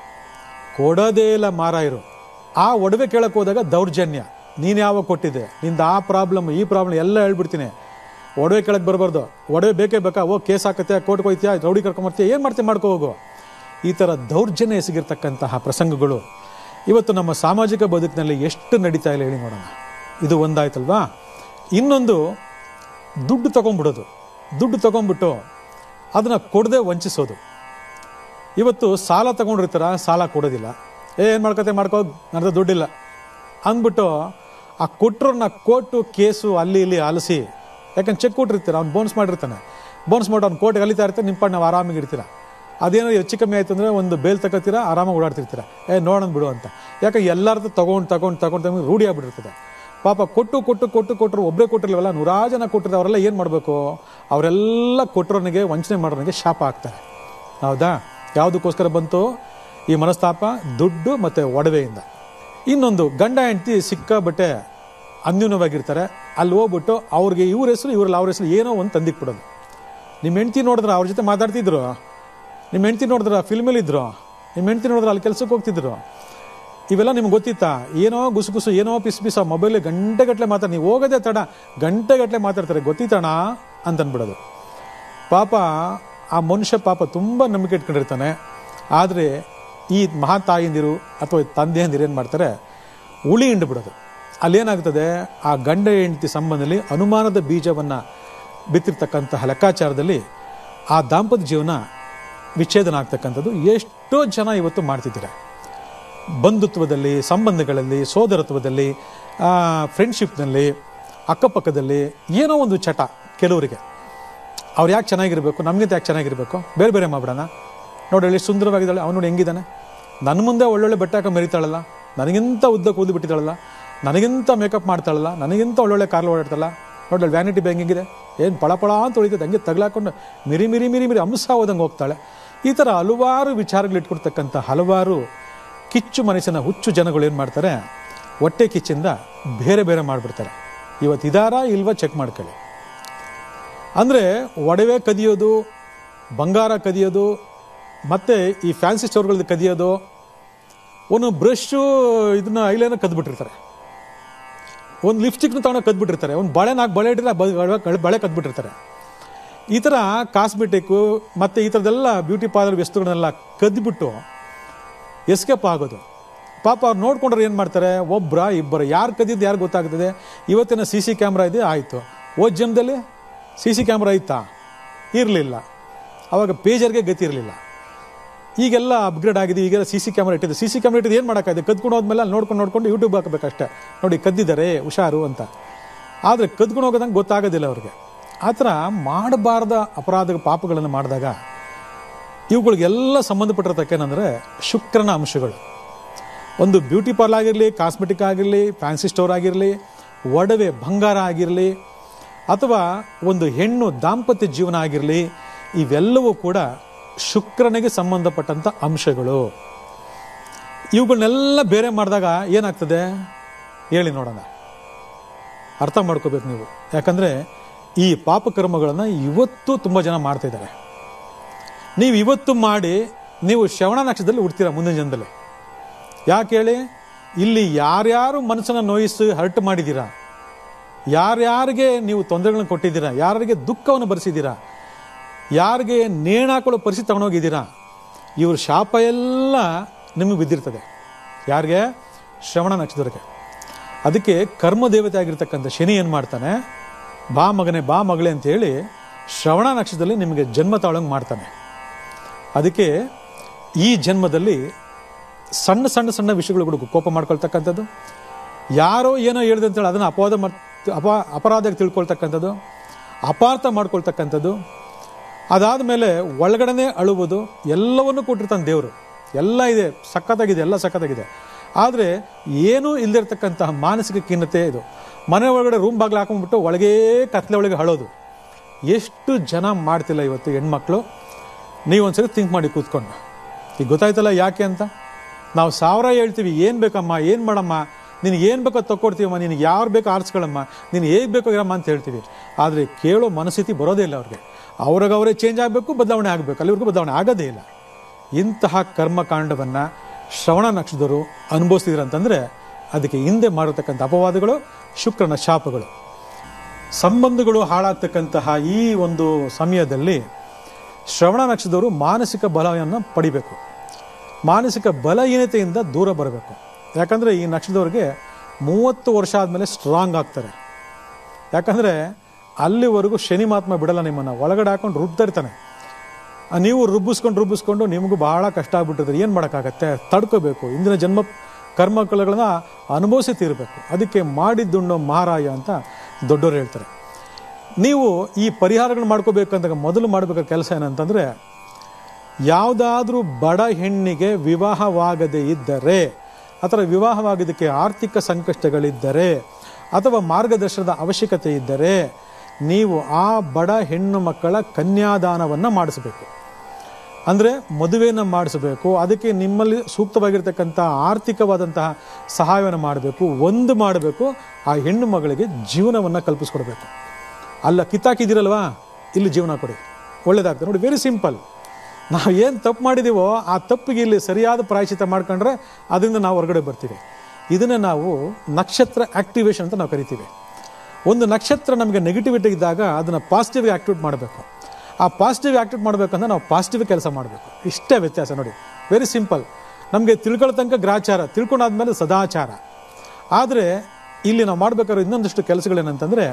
ಕೊಡೋದೇ ಇಲ್ಲ ಮಾರಾಯರು. ಆ ಒಡವೆ ಕೇಳಕ್ಕೆ ಹೋದಾಗ ದೌರ್ಜನ್ಯ, ನೀನು ಯಾವಾಗ ಕೊಟ್ಟಿದ್ದೆ, ನಿಂದು ಆ ಪ್ರಾಬ್ಲಮ್ ಈ ಪ್ರಾಬ್ಲಮ್ ಎಲ್ಲ ಹೇಳ್ಬಿಡ್ತೀನಿ, ಒಡವೆ ಕೇಳಕ್ಕೆ ಬರಬಾರ್ದು, ಒಡವೆ ಬೇಕೇ ಬೇಕಾ, ಓ ಕೇಸ್ ಹಾಕತ್ತೆ, ಕೋರ್ಟ್ಗೆ ಹೋಗ್ತೀಯಾ, ರೌಡಿ ಕರ್ಕೊಂಬರ್ತೀಯ, ಏನು ಮಾಡ್ತೀಯ ಮಾಡ್ಕೋ ಹೋಗು. ಈ ಥರ ದೌರ್ಜನ್ಯ ಎಸಗಿರ್ತಕ್ಕಂತಹ ಪ್ರಸಂಗಗಳು ಇವತ್ತು ನಮ್ಮ ಸಾಮಾಜಿಕ ಬದುಕಿನಲ್ಲಿ ಎಷ್ಟು ನಡೀತಾ ಇಲ್ಲ ಹೇಳಿ ನೋಡೋಣ. ಇದು ಒಂದಾಯ್ತಲ್ವಾ. ಇನ್ನೊಂದು ದುಡ್ಡು ತೊಗೊಂಡ್ಬಿಡೋದು. ದುಡ್ಡು ತೊಗೊಂಡ್ಬಿಟ್ಟು ಅದನ್ನು ಕೊಡದೆ ವಂಚಿಸೋದು. ಇವತ್ತು ಸಾಲ ತೊಗೊಂಡಿರ್ತಾರ, ಸಾಲ ಕೊಡೋದಿಲ್ಲ. ಏ ಏನು ಮಾಡ್ಕೊತೆ ಮಾಡ್ಕೋ, ನನ್ನದು ದುಡ್ಡಿಲ್ಲ ಅಂದ್ಬಿಟ್ಟು ಆ ಕೊಟ್ಟರನ್ನ ಕೋರ್ಟು ಕೇಸು ಅಲ್ಲಿ ಇಲ್ಲಿ ಆಲಿಸಿ, ಯಾಕಂದ್ರೆ ಚೆಕ್ ಕೊಟ್ಟಿರ್ತೀರ, ಅವ್ನು ಬೋನ್ಸ್ ಮಾಡಿರ್ತಾನೆ, ಬೋನ್ಸ್ ಮಾಡಿ ಅವ್ನು ಕೋರ್ಟ್ಗೆ ಅಲಿತಾ ಇರ್ತಾರೆ, ನಿಮ್ಮ ಪಾಡು ನಾವು ಆರಾಮಾಗಿ ಇರ್ತೀರ. ಅದೇನೋ ಹೆಚ್ಚು ಕಮ್ಮಿ ಆಯಿತು ಅಂದರೆ ಒಂದು ಬೇಲ್ ತಗೋತೀರ, ಆರಾಮಾಗಿ ಓಡಾಡ್ತಿರ್ತೀರ, ಏ ನೋಡೋಣ ಬಿಡು ಅಂತ. ಯಾಕೆ ಎಲ್ಲರದ್ದು ತೊಗೊಂಡು ತಗೊಂಡು ತಗೊಂಡು ತಗೊಂಡು ರೂಢಿ ಆಗ್ಬಿಟ್ಟಿರ್ತದೆ. ಪಾಪ ಕೊಟ್ಟು ಕೊಟ್ಟು ಕೊಟ್ಟು ಕೊಟ್ಟರು, ಒಬ್ಬರೇ ಕೊಟ್ಟಿರ್ಲಿವಲ್ಲ, ನೂರಾರು ಜನ ಕೊಟ್ಟಿರ್ತಾರೆ. ಅವರೆಲ್ಲ ಏನು ಮಾಡಬೇಕು? ಅವರೆಲ್ಲ ಕೊಟ್ಟರೋನಿಗೆ ವಂಚನೆ ಮಾಡೋನಿಗೆ ಶಾಪ ಆಗ್ತಾರೆ. ಹೌದಾ? ಯಾವುದಕ್ಕೋಸ್ಕರ ಬಂತು ಈ ಮನಸ್ತಾಪ? ದುಡ್ಡು ಮತ್ತು ಒಡವೆಯಿಂದ. ಇನ್ನೊಂದು, ಗಂಡ ಹೆಂಡತಿ ಸಿಕ್ಕಾಬಟ್ಟೆ ಅನ್ಯೂನ್ಯವಾಗಿರ್ತಾರೆ. ಅಲ್ಲಿ ಹೋಗ್ಬಿಟ್ಟು ಅವ್ರಿಗೆ ಇವ್ರ ಹೆಸರು ಇವ್ರಲ್ಲಿ ಅವ್ರ ಹೆಸರು ಏನೋ ಒಂದು ತಂದಿಕ್ ಬಿಡೋದು. ನಿಮ್ಮ ಹೆಂಡ್ತಿ ನೋಡಿದ್ರೆ ಅವ್ರ ಜೊತೆ ಮಾತಾಡ್ತಿದ್ರು, ನಿಮ್ಮ ಹೆಂಡ್ತಿ ನೋಡಿದ್ರೆ ಫಿಲ್ಮಲ್ಲಿದ್ದರು, ನಿಮ್ಮ ಹೆಂಡ್ತಿ ನೋಡಿದ್ರೆ ಅಲ್ಲಿ ಕೆಲಸಕ್ಕೆ ಹೋಗ್ತಿದ್ರು. ಇವೆಲ್ಲ ನಿಮ್ಗೆ ಗೊತ್ತಿತ್ತಾ? ಏನೋ ಗುಸು ಗುಸು ಏನೋ ಪಿಸ್ ಪಿಸ ಮೊಬೈಲ್ ಗಂಟೆಗಟ್ಟಲೆ ಮಾತಾಡಿ, ನೀವು ಹೋಗೋದೇ ತಡ ಗಂಟೆಗಟ್ಟಲೆ ಮಾತಾಡ್ತಾರೆ, ಗೊತ್ತಿತ್ತಣ ಅಂತಂದ್ಬಿಡೋದು. ಪಾಪ ಆ ಮನುಷ್ಯ ಪಾಪ ತುಂಬ ನಂಬಿಕೆ ಇಟ್ಕೊಂಡಿರ್ತಾನೆ. ಆದರೆ ಈ ಮಹಾ ತಾಯಿಂದಿರು ಅಥವಾ ತಂದೆಯಂದಿರು ಏನು ಮಾಡ್ತಾರೆ? ಉಳಿ ಹಿಂಡು ಬಿಡೋದು. ಅಲ್ಲೇನಾಗ್ತದೆ? ಆ ಗಂಡ ಹೆಂಡತಿ ಸಂಬಂಧದಲ್ಲಿ ಅನುಮಾನದ ಬೀಜವನ್ನು ಬಿತ್ತಿರ್ತಕ್ಕಂತಹ ಲೆಕ್ಕಾಚಾರದಲ್ಲಿ ಆ ದಾಂಪತ್ಯ ಜೀವನ ವಿಚ್ಛೇದನ ಆಗ್ತಕ್ಕಂಥದ್ದು ಎಷ್ಟೋ ಜನ ಇವತ್ತು ಮಾಡ್ತಿದ್ದಾರೆ. ಬಂಧುತ್ವದಲ್ಲಿ, ಸಂಬಂಧಗಳಲ್ಲಿ, ಸೋದರತ್ವದಲ್ಲಿ ಫ್ರೆಂಡ್ಶಿಪ್ನಲ್ಲಿ, ಅಕ್ಕಪಕ್ಕದಲ್ಲಿ ಏನೋ ಒಂದು ಚಟ ಕೆಲವರಿಗೆ. ಅವ್ರು ಯಾಕೆ ಚೆನ್ನಾಗಿರಬೇಕು, ನಮಗಿಂತ ಯಾಕೆ ಚೆನ್ನಾಗಿರಬೇಕು, ಬೇರೆ ಬೇರೆ ಮಾಡ್ಬಿಡೋಣ. ನೋಡಿ ಎಷ್ಟು ಸುಂದರವಾಗಿದ್ದಾಳೆ, ಅವ್ನು ನೋಡಿ ಹೆಂಗಿದ್ದಾನೆ, ನನ್ನ ಮುಂದೆ ಒಳ್ಳೊಳ್ಳೆ ಬಟ್ಟೆ ಹಾಕೋ ಮೆರಿತಾಳಲ್ಲ, ನನಗಿಂತ ಉದ್ದ ಕೂದಲು ಬಿಟ್ಟಿದ್ದಾಳಲ್ಲ, ನನಗಿಂತ ಮೇಕಪ್ ಮಾಡ್ತಾಳಲ್ಲ, ನನಗಿಂತ ಒಳ್ಳೊಳ್ಳೆ ಕಾರ್ಲು ಓಡಾಡ್ತಾಳಲ್ಲ, ನೋಡಿ ವ್ಯಾನಿಟಿ ಬ್ಯಾಂಕ್ ಹೆಂಗಿದೆ, ಏನು ಪಳ ಪಳ ಅಂತ ಹೊಳಿತದೆ, ಹಂಗೆ ತಗಲಾಕೊಂಡು ಮಿರಿ ಮಿರಿ ಮಿರಿ ಮಿರಿ ಅಂಶ ಹೋದಂಗೆ ಹೋಗ್ತಾಳೆ. ಈ ಥರ ಹಲವಾರು ವಿಚಾರಗಳು ಇಟ್ಕೊಡ್ತಕ್ಕಂಥ ಹಲವಾರು ಕಿಚ್ಚು ಮನಸ್ಸಿನ ಹುಚ್ಚು ಜನಗಳು ಏನು ಮಾಡ್ತಾರೆ, ಹೊಟ್ಟೆ ಕಿಚ್ಚಿಂದ ಬೇರೆ ಬೇರೆ ಮಾಡಿಬಿಡ್ತಾರೆ. ಇವತ್ತು ಇದಾರಾ ಇಲ್ವಾ ಚೆಕ್ ಮಾಡ್ಕೊಳ್ಳಿ. ಅಂದರೆ ಒಡವೆ ಕದಿಯೋದು, ಬಂಗಾರ ಕದಿಯೋದು, ಮತ್ತು ಈ ಫ್ಯಾನ್ಸಿ ಸ್ಟೋರ್ಗಳದ್ದು ಕದಿಯೋದು, ಒಂದು ಬ್ರಷು ಇದನ್ನ ಐಲೈನರ್ ಕದ್ಬಿಟ್ಟಿರ್ತಾರೆ, ಒಂದು ಲಿಪ್ಸ್ಟಿಕ್ನ ತಗೊಂಡು ಕದ್ಬಿಟ್ಟಿರ್ತಾರೆ, ಒಂದು ಬಳೆ ನಾಲ್ಕು ಬಳೆ ಇಟ್ಟರೆ ಬಳೆ ಕದ್ಬಿಟ್ಟಿರ್ತಾರೆ. ಈ ಥರ ಕಾಸ್ಮೆಟಿಕ್ಕು ಮತ್ತು ಈ ಥರದ್ದೆಲ್ಲ ಬ್ಯೂಟಿ ಪಾರ್ಲರ್ ವಸ್ತುಗಳನ್ನೆಲ್ಲ ಕದ್ಬಿಟ್ಟು ಎಸ್ಕೇಪ್ ಆಗೋದು. ಪಾಪ ಅವ್ರು ನೋಡ್ಕೊಂಡ್ರೆ ಏನು ಮಾಡ್ತಾರೆ, ಒಬ್ಬರ ಇಬ್ಬರು, ಯಾರು ಕದ್ದಿದ್ದು ಯಾರು ಗೊತ್ತಾಗ್ತದೆ. ಇವತ್ತಿನ ಸಿ ಸಿ ಕ್ಯಾಮ್ರಾ ಇದೆ, ಆಯಿತು. ಓ ಜನ್ಮದಲ್ಲಿ ಸಿ ಸಿ ಕ್ಯಾಮ್ರಾ ಇತ್ತಾ, ಇರಲಿಲ್ಲ. ಆವಾಗ ಪೇಜರ್ಗೆ ಗತಿ ಇರಲಿಲ್ಲ. ಈಗೆಲ್ಲ ಅಪ್ಗ್ರೇಡ್ ಆಗಿದೆ, ಈಗೆಲ್ಲ ಸಿ ಸಿ ಕ್ಯಾಮ್ರಾ ಇಟ್ಟಿದೆ. ಸಿ ಸಿ ಕ್ಯಾಮ್ರಾ ಇಟ್ಟಿದ್ದು ಏನು ಮಾಡೋಕ್ಕಾಗಿದೆ, ಕದ್ಕೊಂಡು ಹೋದ್ಮೇಲೆ ಅಲ್ಲಿ ನೋಡ್ಕೊಂಡು ನೋಡ್ಕೊಂಡು ಯೂಟ್ಯೂಬ್ ಹಾಕಬೇಕಷ್ಟೇ, ನೋಡಿ ಕದ್ದಿದ್ದಾರೆ ಹುಷಾರು ಅಂತ. ಆದರೆ ಕದ್ಕೊಂಡು ಹೋಗೋದಂಗೆ ಗೊತ್ತಾಗೋದಿಲ್ಲ ಅವ್ರಿಗೆ. ಆ ಥರ ಮಾಡಬಾರ್ದ ಅಪರಾಧ ಪಾಪಗಳನ್ನು ಮಾಡಿದಾಗ ಇವುಗಳಿಗೆಲ್ಲ ಸಂಬಂಧಪಟ್ಟಿರ್ತಕ್ಕೇನೆಂದರೆ ಶುಕ್ರನ ಅಂಶಗಳು. ಒಂದು ಬ್ಯೂಟಿ ಪಾರ್ಲರ್ ಆಗಿರಲಿ, ಕಾಸ್ಮೆಟಿಕ್ ಆಗಿರಲಿ, ಫ್ಯಾನ್ಸಿ ಸ್ಟೋರ್ ಆಗಿರಲಿ, ಒಡವೆ ಬಂಗಾರ ಆಗಿರಲಿ, ಅಥವಾ ಒಂದು ಹೆಣ್ಣು ದಾಂಪತ್ಯ ಜೀವನ ಆಗಿರಲಿ, ಇವೆಲ್ಲವೂ ಕೂಡ ಶುಕ್ರನಿಗೆ ಸಂಬಂಧಪಟ್ಟಂಥ ಅಂಶಗಳು. ಇವುಗಳನ್ನೆಲ್ಲ ಬೇರೆ ಮಾಡಿದಾಗ ಏನಾಗ್ತದೆ ಹೇಳಿ ನೋಡೋಣ, ಅರ್ಥ ಮಾಡ್ಕೋಬೇಕು ನೀವು. ಯಾಕಂದರೆ ಈ ಪಾಪಕರ್ಮಗಳನ್ನು ಇವತ್ತು ತುಂಬ ಜನ ಮಾಡ್ತಾಯಿದ್ದಾರೆ. ನೀವು ಇವತ್ತು ಮಾಡಿ ನೀವು ಶ್ರವಣ ನಕ್ಷತ್ರದಲ್ಲಿ ಹುಡ್ತೀರ ಮುಂದಿನ ಜನ್ಮದಲ್ಲಿ. ಯಾಕೆ ಹೇಳಿ, ಇಲ್ಲಿ ಯಾರ್ಯಾರು ಮನಸ್ಸನ್ನು ನೋಯಿಸಿ ಹರ್ಟ್ ಮಾಡಿದ್ದೀರಾ, ಯಾರ್ಯಾರಿಗೆ ನೀವು ತೊಂದರೆಗಳನ್ನು ಕೊಟ್ಟಿದ್ದೀರಾ, ಯಾರಿಗೆ ದುಃಖವನ್ನು ಭರಿಸಿದ್ದೀರಾ, ಯಾರಿಗೆ ನೇಣಾಕೊಳ್ಳೋ ಪರಿಸ್ಥಿತಿ ತಗೊಂಡೋಗಿದ್ದೀರಾ, ಇವ್ರ ಶಾಪ ಎಲ್ಲ ನಿಮಗೆ ಬಿದ್ದಿರ್ತದೆ. ಯಾರಿಗೆ? ಶ್ರವಣ ನಕ್ಷತ್ರಕ್ಕೆ. ಅದಕ್ಕೆ ಕರ್ಮ ದೇವತೆ ಆಗಿರ್ತಕ್ಕಂಥ ಶನಿ ಏನು ಮಾಡ್ತಾನೆ, ಬಾ ಮಗನೇ ಬಾ ಮಗಳೇ ಅಂತೇಳಿ ಶ್ರವಣ ನಕ್ಷತ್ರದಲ್ಲಿ ನಿಮಗೆ ಜನ್ಮ ತಾಳಂಗೆ ಮಾಡ್ತಾನೆ. ಅದಕ್ಕೆ ಈ ಜನ್ಮದಲ್ಲಿ ಸಣ್ಣ ಸಣ್ಣ ಸಣ್ಣ ವಿಷಯಗಳು ಕೋಪ ಮಾಡ್ಕೊಳ್ತಕ್ಕಂಥದ್ದು, ಯಾರೋ ಏನೋ ಹೇಳಿದೆ ಅಂತೇಳಿ ಅದನ್ನು ಅಪವಾದ ಅಪ ಅಪರಾಧಕ್ಕೆ ತಿಳ್ಕೊಳ್ತಕ್ಕಂಥದ್ದು, ಅಪಾರ್ಥ ಮಾಡ್ಕೊಳ್ತಕ್ಕಂಥದ್ದು, ಅದಾದ ಮೇಲೆ ಒಳಗಡೆ ಅಳುವುದು, ಎಲ್ಲವನ್ನೂ ಕೊಟ್ಟಿರ್ತಾನೆ ದೇವರು. ಎಲ್ಲ ಇದೆ, ಸಖತ್ತಾಗಿದೆ, ಎಲ್ಲ ಸಖತ್ತಾಗಿದೆ. ಆದರೆ ಏನೂ ಇಲ್ಲದಿರ್ತಕ್ಕಂತಹ ಮಾನಸಿಕ ಖಿನ್ನತೆ ಇದು. ಮನೆ ಒಳಗಡೆ ರೂಮ್ ಬಾಗಿಲು ಹಾಕೊಂಡ್ಬಿಟ್ಟು ಒಳಗೇ ಕತ್ಲೆ ಒಳಗೆ ಅಳೋದು ಎಷ್ಟು ಜನ ಮಾಡ್ತಿಲ್ಲ ಇವತ್ತು ಹೆಣ್ಮಕ್ಳು. ನೀವೊಂದ್ಸರಿ ಥಿಂಕ್ ಮಾಡಿ ಕೂತ್ಕೊಂಡು. ಈಗ ಗೊತ್ತಾಯ್ತಲ್ಲ ಯಾಕೆ ಅಂತ. ನಾವು ಸಾವಿರ ಹೇಳ್ತೀವಿ, ಏನು ಬೇಕಮ್ಮ, ಏನು ಮಾಡಮ್ಮ, ನಿನಗೆ ಏನು ಬೇಕೋ ತಕ್ಕೊಡ್ತೀವಮ್ಮ, ನಿನಗೆ ಯಾರು ಬೇಕೋ ಆರಿಸ್ಕೊಳ್ಳಮ್ಮ, ನೀನು ಹೇಗೆ ಬೇಕೋ ಇರಮ್ಮ ಅಂತ ಹೇಳ್ತೀವಿ. ಆದರೆ ಕೇಳೋ ಮನಸ್ಥಿತಿ ಬರೋದೇ ಇಲ್ಲ ಅವ್ರಿಗೆ. ಅವ್ರಿಗೆ ಅವರೇ ಚೇಂಜ್ ಆಗಬೇಕು, ಬದಲಾವಣೆ ಆಗಬೇಕು, ಅಲ್ಲಿವರೆಗೂ ಬದಲಾವಣೆ ಆಗೋದೇ ಇಲ್ಲ. ಇಂತಹ ಕರ್ಮಕಾಂಡವನ್ನು ಶ್ರವಣ ನಕ್ಷತ್ರರು ಅನುಭವಿಸ್ತಿದ್ರಂತಂದರೆ ಅದಕ್ಕೆ ಹಿಂದೆ ಮಾಡಿರ್ತಕ್ಕಂಥ ಅಪವಾದಗಳು ಶುಕ್ರನ ಶಾಪಗಳು. ಸಂಬಂಧಗಳು ಹಾಳಾಗ್ತಕ್ಕಂತಹ ಈ ಒಂದು ಸಮಯದಲ್ಲಿ ಶ್ರವಣ ನಕ್ಷತ್ರರು ಮಾನಸಿಕ ಬಲವನ್ನು ಪಡಿಬೇಕು, ಮಾನಸಿಕ ಬಲಹೀನತೆಯಿಂದ ದೂರ ಬರಬೇಕು. ಯಾಕಂದರೆ ಈ ನಕ್ಷತ್ರದವ್ರಿಗೆ ಮೂವತ್ತು ವರ್ಷ ಆದಮೇಲೆ ಸ್ಟ್ರಾಂಗ್ ಆಗ್ತಾರೆ. ಯಾಕಂದರೆ ಅಲ್ಲಿವರೆಗೂ ಶನಿ ಮಹಾತ್ಮ ಬಿಡಲ್ಲ, ನಿಮ್ಮನ್ನು ಒಳಗಡೆ ಹಾಕೊಂಡು ರುಬ್ತಾ ಇರ್ತಾನೆ. ನೀವು ರುಬ್ಬಿಸ್ಕೊಂಡು ರುಬ್ಬಿಸ್ಕೊಂಡು ನಿಮಗೂ ಬಹಳ ಕಷ್ಟ ಆಗ್ಬಿಟ್ಟಿದ್ರೆ ಏನು ಮಾಡೋಕ್ಕಾಗತ್ತೆ, ತಡ್ಕೋಬೇಕು. ಇಂದಿನ ಜನ್ಮ ಕರ್ಮಗಳನ್ನ ಅನುಭವಿಸಿ ತೀರಬೇಕು. ಅದಕ್ಕೆ ಮಾಡಿದ್ದುಣ್ಣೋ ಮಹಾರಾಯ ಅಂತ ದೊಡ್ಡವರು ಹೇಳ್ತಾರೆ. ನೀವು ಈ ಪರಿಹಾರಗಳು ಮಾಡ್ಕೋಬೇಕಂದಾಗ ಮೊದಲು ಮಾಡಬೇಕಾದ ಕೆಲಸ ಏನಂತಂದರೆ, ಯಾವುದಾದ್ರೂ ಬಡ ಹೆಣ್ಣಿಗೆ ವಿವಾಹವಾಗದೇ ಇದ್ದರೆ ಅಥವಾ ವಿವಾಹವಾಗೋದಕ್ಕೆ ಆರ್ಥಿಕ ಸಂಕಷ್ಟಗಳಿದ್ದರೆ ಅಥವಾ ಮಾರ್ಗದರ್ಶನದ ಅವಶ್ಯಕತೆ ಇದ್ದರೆ ನೀವು ಆ ಬಡ ಹೆಣ್ಣು ಮಕ್ಕಳ ಕನ್ಯಾದಾನವನ್ನು ಮಾಡಿಸಬೇಕು. ಅಂದರೆ ಮದುವೆಯನ್ನು ಮಾಡಿಸಬೇಕು. ಅದಕ್ಕೆ ನಿಮ್ಮಲ್ಲಿ ಸೂಕ್ತವಾಗಿರ್ತಕ್ಕಂಥ ಆರ್ಥಿಕವಾದಂತಹ ಸಹಾಯವನ್ನು ಮಾಡಬೇಕು, ಒಂದು ಮಾಡಬೇಕು. ಆ ಹೆಣ್ಣು ಮಗಳಿಗೆ ಜೀವನವನ್ನು ಕಲ್ಪಿಸ್ಕೊಡ್ಬೇಕು. ಅಲ್ಲ ಕಿತ್ತಾಕಿದ್ದೀರಲ್ವಾ, ಇಲ್ಲಿ ಜೀವನ ಕೊಡಿ, ಒಳ್ಳೇದಾಗ್ತದೆ. ನೋಡಿ, ವೆರಿ ಸಿಂಪಲ್. ನಾವು ಏನು ತಪ್ಪು ಮಾಡಿದ್ದೀವೋ ಆ ತಪ್ಪಿಗೆ ಇಲ್ಲಿ ಸರಿಯಾದ ಪ್ರಾಯಶ್ಚಿತ್ತ ಮಾಡ್ಕೊಂಡ್ರೆ ಅದರಿಂದ ನಾವು ಹೊರಗಡೆ ಬರ್ತೀವಿ. ಇದನ್ನು ನಾವು ನಕ್ಷತ್ರ ಆಕ್ಟಿವೇಶನ್ ಅಂತ ನಾವು ಕರಿತೀವಿ. ಒಂದು ನಕ್ಷತ್ರ ನಮಗೆ ನೆಗೆಟಿವಿಟಿ ಇದ್ದಾಗ ಅದನ್ನು ಪಾಸಿಟಿವ್ಗೆ ಆಕ್ಟಿವೇಟ್ ಮಾಡಬೇಕು. ಆ ಪಾಸಿಟಿವ್ ಆಕ್ಟಿವೇಟ್ ಮಾಡಬೇಕಂದ್ರೆ ನಾವು ಪಾಸಿಟಿವ್ ಕೆಲಸ ಮಾಡಬೇಕು. ಇಷ್ಟೇ ವ್ಯತ್ಯಾಸ ನೋಡಿ, ವೆರಿ ಸಿಂಪಲ್. ನಮಗೆ ತಿಳ್ಕೊಳ್ಳೋ ತನಕ ಗ್ರಾಚಾರ, ತಿಳ್ಕೊಂಡಾದ್ಮೇಲೆ ಸದಾಚಾರ. ಆದರೆ ಇಲ್ಲಿ ನಾವು ಮಾಡಬೇಕಾದ್ರೆ ಇನ್ನೊಂದಷ್ಟು ಕೆಲಸಗಳೇನಂತಂದರೆ,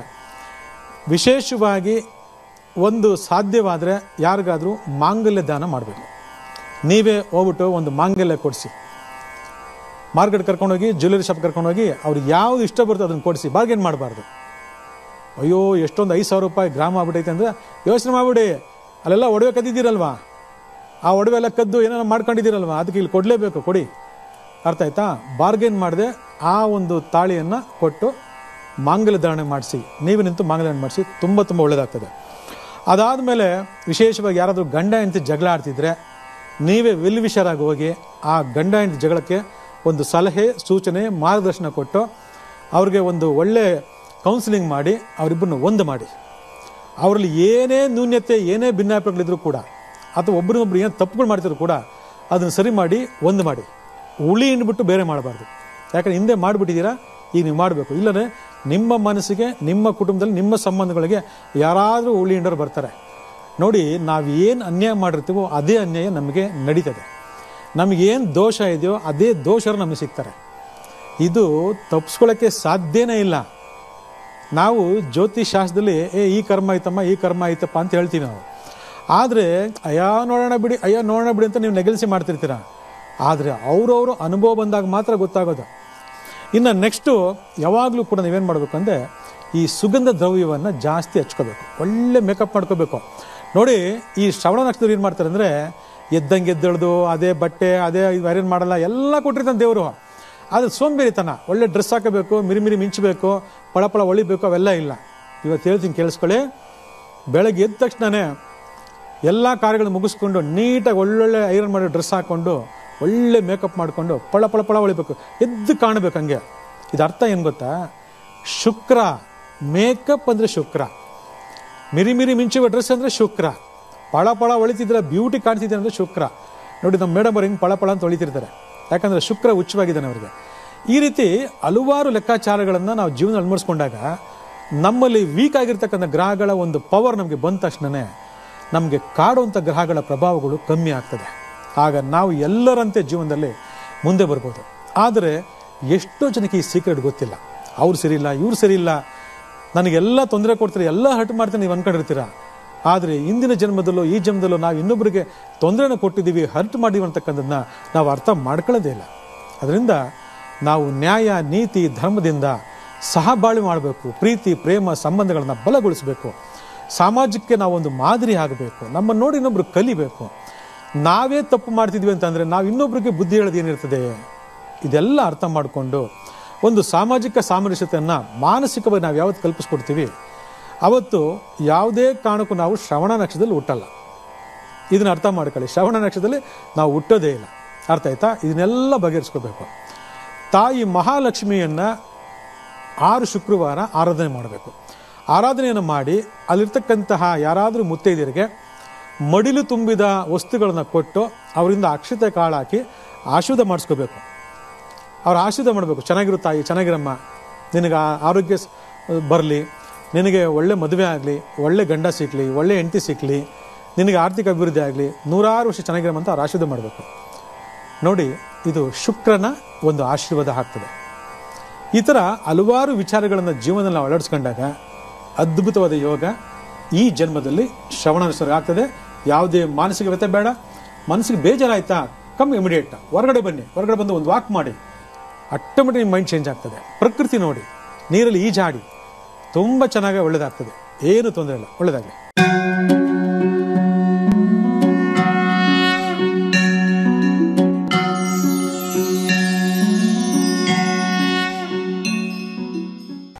ವಿಶೇಷವಾಗಿ ಒಂದು ಸಾಧ್ಯವಾದರೆ ಯಾರಿಗಾದರೂ ಮಾಂಗಲ್ಯ ದಾನ ಮಾಡಬೇಕು. ನೀವೇ ಹೋಗ್ಬಿಟ್ಟು ಒಂದು ಮಾಂಗಲ್ಯ ಕೊಡಿಸಿ. ಮಾರ್ಕೆಟ್ ಕರ್ಕೊಂಡೋಗಿ ಜ್ಯುವೆಲರಿ ಶಾಪ್ ಕರ್ಕೊಂಡೋಗಿ ಅವ್ರಿಗೆ ಯಾವುದು ಇಷ್ಟ ಬರುತ್ತೋ ಅದನ್ನು ಕೊಡಿಸಿ ಬಾರ್ಗೇನ್ ಮಾಡಬಾರ್ದು. ಅಯ್ಯೋ ಎಷ್ಟೊಂದು ಐದು ಸಾವಿರ ರೂಪಾಯಿ ಗ್ರಾಮ್ ಆಗ್ಬಿಟ್ಟೈತೆ ಅಂದರೆ ಯೋಚನೆ ಮಾಡಿಬಿಡಿ, ಅಲ್ಲೆಲ್ಲ ಒಡವೆ ಕದ್ದಿದ್ದೀರಲ್ವಾ, ಆ ಒಡವೆ ಎಲ್ಲ ಕದ್ದು ಏನಾರು ಮಾಡ್ಕೊಂಡಿದ್ದೀರಲ್ವಾ, ಅದಕ್ಕೆ ಇಲ್ಲಿ ಕೊಡಲೇಬೇಕು, ಕೊಡಿ. ಅರ್ಥ ಆಯ್ತಾ? ಬಾರ್ಗೇನ್ ಮಾಡದೆ ಆ ಒಂದು ತಾಳಿಯನ್ನು ಕೊಟ್ಟು ಮಾಂಗಲ್ಯ ಧಾರಣೆ ಮಾಡಿಸಿ, ನೀವೇ ನಿಂತು ಮಾಂಗಲ್ಯ ಧಾರಣೆ ಮಾಡಿಸಿ, ತುಂಬ ತುಂಬ ಒಳ್ಳೆಯದಾಗ್ತದೆ. ಅದಾದಮೇಲೆ ವಿಶೇಷವಾಗಿ ಯಾರಾದರೂ ಗಂಡ ಹೆಂಡತಿ ಜಗಳ ಆಡ್ತಿದ್ರೆ ನೀವೇ ವಿಲ್ವಿಷರಾಗಿ ಹೋಗಿ ಆ ಗಂಡ ಹೆಂಡತಿ ಜಗಳಕ್ಕೆ ಒಂದು ಸಲಹೆ ಸೂಚನೆ ಮಾರ್ಗದರ್ಶನ ಕೊಟ್ಟು ಅವ್ರಿಗೆ ಒಂದು ಒಳ್ಳೆ ಕೌನ್ಸಿಲಿಂಗ್ ಮಾಡಿ ಅವರಿಬ್ಬರನ್ನ ಒಂದು ಮಾಡಿ, ಅವರಲ್ಲಿ ಏನೇ ನ್ಯೂನ್ಯತೆ ಏನೇ ಭಿನ್ನಾಭಿಪ್ರಾಯಗಳಿದ್ರು ಕೂಡ ಅಥವಾ ಒಬ್ಬರಿಗೊಬ್ರು ಏನು ತಪ್ಪುಗಳು ಮಾಡ್ತಿದ್ರು ಕೂಡ ಅದನ್ನು ಸರಿ ಮಾಡಿ ಒಂದು ಮಾಡಿ, ಉಳಿ ಹಿಂಡ್ಬಿಟ್ಟು ಬೇರೆ ಮಾಡಬಾರ್ದು. ಯಾಕಂದರೆ ಹಿಂದೆ ಮಾಡಿಬಿಟ್ಟಿದ್ದೀರಾ, ಈಗ ನೀವು ಮಾಡಬೇಕು. ಇಲ್ಲದೆ ನಿಮ್ಮ ಮನಸ್ಸಿಗೆ ನಿಮ್ಮ ಕುಟುಂಬದಲ್ಲಿ ನಿಮ್ಮ ಸಂಬಂಧಗಳಿಗೆ ಯಾರಾದರೂ ಉಳಿ ಹಿಂಡೋರು ಬರ್ತಾರೆ. ನೋಡಿ, ನಾವು ಏನು ಅನ್ಯಾಯ ಮಾಡಿರ್ತೀವೋ ಅದೇ ಅನ್ಯಾಯ ನಮಗೆ ನಡೀತದೆ. ನಮಗೇನು ದೋಷ ಇದೆಯೋ ಅದೇ ದೋಷರು ನಮಗೆ ಸಿಗ್ತಾರೆ. ಇದು ತಪ್ಪಿಸ್ಕೊಳ್ಳೋಕ್ಕೆ ಸಾಧ್ಯನೇ ಇಲ್ಲ. ನಾವು ಜ್ಯೋತಿಷಾಸ್ತ್ರದಲ್ಲಿ ಏ ಈ ಕರ್ಮ ಆಯ್ತಮ್ಮ ಈ ಕರ್ಮ ಆಯ್ತಪ್ಪ ಅಂತ ಹೇಳ್ತೀವಿ ನಾವು. ಆದರೆ ಅಯ್ಯ ನೋಡೋಣ ಬಿಡಿ ಅಯ್ಯ ನೋಡೋಣ ಬಿಡಿ ಅಂತ ನೀವು ನೆಗೆಲ್ಸಿ ಮಾಡ್ತಿರ್ತೀರ. ಆದರೆ ಅವರವರು ಅನುಭವ ಬಂದಾಗ ಮಾತ್ರ ಗೊತ್ತಾಗೋದು. ಇನ್ನು ನೆಕ್ಸ್ಟು ಯಾವಾಗಲೂ ಕೂಡ ನೀವೇನು ಮಾಡಬೇಕು ಅಂದರೆ ಈ ಸುಗಂಧ ದ್ರವ್ಯವನ್ನು ಜಾಸ್ತಿ ಹಚ್ಕೋಬೇಕು, ಒಳ್ಳೆ ಮೇಕಪ್ ಮಾಡ್ಕೋಬೇಕು. ನೋಡಿ, ಈ ಶ್ರವಣ ನಕ್ಷತ್ರ ಏನು ಮಾಡ್ತಾರೆ ಅಂದರೆ ಎದ್ದಂಗೆ ಎದ್ದೇಳ್ದು ಅದೇ ಬಟ್ಟೆ ಅದೇ ಐರನ್ ಮಾಡಲ್ಲ ಎಲ್ಲ ಕೊಟ್ಟಿರ್ತಾನೆ ದೇವರು. ಆದರೆ ಸೋಂಬೇರಿತನ, ಒಳ್ಳೆ ಡ್ರೆಸ್ ಹಾಕಬೇಕು, ಮಿರಿಮಿರಿ ಮಿಂಚಬೇಕು, ಪಳಪಳ ಹೊಳಿಬೇಕು, ಅವೆಲ್ಲ ಇಲ್ಲ. ಇವತ್ತು ಹೇಳ್ತೀನಿ ಕೇಳಿಸ್ಕೊಳ್ಳಿ. ಬೆಳಗ್ಗೆ ಎದ್ದ ತಕ್ಷಣವೇ ಎಲ್ಲ ಕಾರ್ಯಗಳನ್ನು ಮುಗಿಸ್ಕೊಂಡು ನೀಟಾಗಿ ಒಳ್ಳೊಳ್ಳೆ ಐರನ್ ಮಾಡಿ ಡ್ರೆಸ್ ಹಾಕ್ಕೊಂಡು ಒಳ್ಳೆ ಮೇಕಪ್ ಮಾಡಿಕೊಂಡು ಪಳ ಪಳ ಪಳ ಹೊಳಿಬೇಕು, ಎದ್ದು ಕಾಣಬೇಕು ಹಂಗೆ. ಇದು ಅರ್ಥ ಏನು ಗೊತ್ತಾ? ಶುಕ್ರ, ಮೇಕಪ್ ಅಂದರೆ ಶುಕ್ರ, ಮಿರಿ ಮಿರಿ ಮಿಂಚುವ ಡ್ರೆಸ್ ಅಂದರೆ ಶುಕ್ರ, ಪಳ ಪಳ ಹೊಳಿತಿದ್ರೆ ಬ್ಯೂಟಿ ಕಾಣ್ತಿದ್ರೆ ಅಂದರೆ ಶುಕ್ರ. ನೋಡಿ, ನಮ್ಮ ಮೇಡಮ್ ಅವ್ರು ಹಿಂಗೆ ಪಳ ಪಳ ಅಂತ ಹೊಳಿತಿರ್ತಾರೆ, ಯಾಕಂದರೆ ಶುಕ್ರ ಉಚ್ಚವಾಗಿದ್ದಾನೆ ಅವರಿಗೆ. ಈ ರೀತಿ ಹಲವಾರು ಲೆಕ್ಕಾಚಾರಗಳನ್ನು ನಾವು ಜೀವನ ಅಳವಡಿಸ್ಕೊಂಡಾಗ ನಮ್ಮಲ್ಲಿ ವೀಕ್ ಆಗಿರ್ತಕ್ಕಂಥ ಗ್ರಹಗಳ ಒಂದು ಪವರ್ ನಮಗೆ ಬಂದ ತಕ್ಷಣವೇ ನಮಗೆ ಕಾಡುವಂಥ ಗ್ರಹಗಳ ಪ್ರಭಾವಗಳು ಕಮ್ಮಿ ಆಗ್ತದೆ. ಆಗ ನಾವು ಎಲ್ಲರಂತೆ ಜೀವನದಲ್ಲಿ ಮುಂದೆ ಬರ್ಬೋದು. ಆದರೆ ಎಷ್ಟೋ ಜನಕ್ಕೆ ಈ ಸೀಕ್ರೆಟ್ ಗೊತ್ತಿಲ್ಲ. ಅವ್ರು ಸರಿ ಇಲ್ಲ, ಇವ್ರು ಸರಿ ಇಲ್ಲ, ನನಗೆಲ್ಲ ತೊಂದರೆ ಕೊಡ್ತಾರೆ, ಎಲ್ಲ ಹರ್ಟ್ ಮಾಡ್ತಾರೆ ನೀವು ಅಂದ್ಕೊಂಡಿರ್ತೀರ. ಆದರೆ ಇಂದಿನ ಜನ್ಮದಲ್ಲೂ ಈ ಜನ್ಮದಲ್ಲೂ ನಾವು ಇನ್ನೊಬ್ಬರಿಗೆ ತೊಂದರೆನ ಕೊಟ್ಟಿದ್ದೀವಿ, ಹರ್ಟ್ ಮಾಡಿದ್ದೀವಿ ಅಂತಕ್ಕಂಥದ್ದನ್ನ ನಾವು ಅರ್ಥ ಮಾಡ್ಕೊಳ್ಳೋದೇ ಇಲ್ಲ. ಅದರಿಂದ ನಾವು ನ್ಯಾಯ ನೀತಿ ಧರ್ಮದಿಂದ ಸಹಬಾಳ್ವೆ ಮಾಡಬೇಕು, ಪ್ರೀತಿ ಪ್ರೇಮ ಸಂಬಂಧಗಳನ್ನು ಬಲಗೊಳಿಸಬೇಕು, ಸಮಾಜಕ್ಕೆ ನಾವೊಂದು ಮಾದರಿ ಆಗಬೇಕು, ನಮ್ಮನ್ನು ನೋಡಿ ಇನ್ನೊಬ್ರು ಕಲಿಬೇಕು. ನಾವೇ ತಪ್ಪು ಮಾಡ್ತಿದ್ವಿ ಅಂತಂದರೆ ನಾವು ಇನ್ನೊಬ್ರಿಗೆ ಬುದ್ಧಿ ಹೇಳೋದು ಏನಿರ್ತದೆ? ಇದೆಲ್ಲ ಅರ್ಥ ಮಾಡಿಕೊಂಡು ಒಂದು ಸಾಮಾಜಿಕ ಸಾಮರಸ್ಯತೆಯನ್ನು ಮಾನಸಿಕವಾಗಿ ನಾವು ಯಾವತ್ತು ಕಲ್ಪಿಸ್ಕೊಡ್ತೀವಿ ಅವತ್ತು ಯಾವುದೇ ಕಾರಣಕ್ಕೂ ನಾವು ಶ್ರವಣ ನಕ್ಷತ್ರದಲ್ಲಿ ಹುಟ್ಟಲ್ಲ. ಇದನ್ನ ಅರ್ಥ ಮಾಡ್ಕೊಳ್ಳಿ. ಶ್ರವಣ ನಕ್ಷತ್ರದಲ್ಲಿ ನಾವು ಹುಟ್ಟೋದೇ ಇಲ್ಲ. ಅರ್ಥ ಆಯ್ತಾ? ಇದನ್ನೆಲ್ಲ ಬಗೆಹರಿಸ್ಕೋಬೇಕು. ತಾಯಿ ಮಹಾಲಕ್ಷ್ಮಿಯನ್ನು ಆರು ಶುಕ್ರವಾರ ಆರಾಧನೆ ಮಾಡಬೇಕು. ಆರಾಧನೆಯನ್ನು ಮಾಡಿ ಅಲ್ಲಿರ್ತಕ್ಕಂತಹ ಯಾರಾದರೂ ಮುತ್ತೈದೆಯರಿಗೆ ಮಡಿಲು ತುಂಬಿದ ವಸ್ತುಗಳನ್ನು ಕೊಟ್ಟು ಅವರಿಂದ ಅಕ್ಷತೆ ಕಾಳು ಹಾಕಿ ಆಶೀರ್ವಾದ ಮಾಡಿಸ್ಕೋಬೇಕು. ಅವ್ರು ಆಶೀರ್ವಾದ ಮಾಡಬೇಕು, ಚೆನ್ನಾಗಿರೋ ತಾಯಿ, ಚೆನ್ನಾಗಿರಮ್ಮ, ನಿನಗೆ ಆರೋಗ್ಯ ಬರಲಿ, ನಿನಗೆ ಒಳ್ಳೆ ಮದುವೆ ಆಗಲಿ, ಒಳ್ಳೆ ಗಂಡ ಸಿಕ್ಕಲಿ, ಒಳ್ಳೆ ಹೆಂಡತಿ ಸಿಕ್ಕಲಿ, ನಿನಗೆ ಆರ್ಥಿಕ ಅಭಿವೃದ್ಧಿ ಆಗಲಿ, ನೂರಾರು ವರ್ಷ ಚೆನ್ನಾಗಿರಮ್ಮ ಅಂತ ಅವ್ರು ಆಶೀರ್ವಾದ ಮಾಡಬೇಕು. ನೋಡಿ, ಇದು ಶುಕ್ರನ ಒಂದು ಆಶೀರ್ವಾದ ಆಗ್ತದೆ. ಈ ಥರ ಹಲವಾರು ವಿಚಾರಗಳನ್ನು ಜೀವನದಲ್ಲಿ ನಾವು ಅಳವಡಿಸ್ಕೊಂಡಾಗ ಅದ್ಭುತವಾದ ಯೋಗ ಈ ಜನ್ಮದಲ್ಲಿ ಶ್ರವಣ ನಕ್ಷತ್ರ ಆಗ್ತದೆ. ಯಾವುದೇ ಮಾನಸಿಕ ವ್ಯಥೆ ಬೇಡ. ಮನಸ್ಸಿಗೆ ಬೇಜಾರಾಯ್ತಾ, ಕಮ್ಮಿ ಇಮಿಡಿಯೇಟ್ ಹೊರಗಡೆ ಬನ್ನಿ, ಹೊರಗಡೆ ಬಂದು ಒಂದು ವಾಕ್ ಮಾಡಿ, ಆಟೋಮೆಟಿಕ್ ಮೈಂಡ್ ಚೇಂಜ್ ಆಗ್ತದೆ. ಪ್ರಕೃತಿ ನೋಡಿ, ನೀರಲ್ಲಿ ಈಜಾಡಿ, ತುಂಬ ಚೆನ್ನಾಗಿ ಒಳ್ಳೆಯದಾಗ್ತದೆ. ಏನು ತೊಂದರೆ ಇಲ್ಲ. ಒಳ್ಳೆಯದಾಗಲಿ.